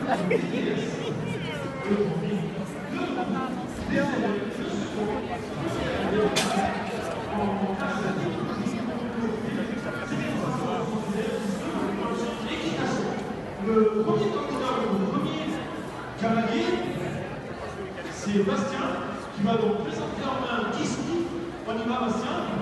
Le premier candidat, le premier cavalier, c'est Bastien, qui va donc présenter en main 10 livres. On y va, Bastien.